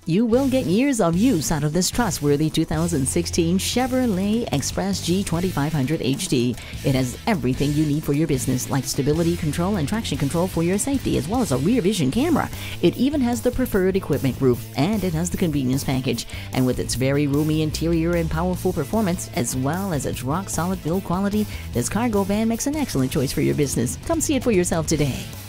You will get years of use out of this trustworthy 2016 Chevrolet Express G2500HD. It has everything you need for your business, like stability control and traction control for your safety, as well as a rear vision camera. It even has the preferred equipment group, and it has the convenience package. And with its very roomy interior and powerful performance, as well as its rock-solid build quality, this cargo van makes an excellent choice for your business. Come see it for yourself today.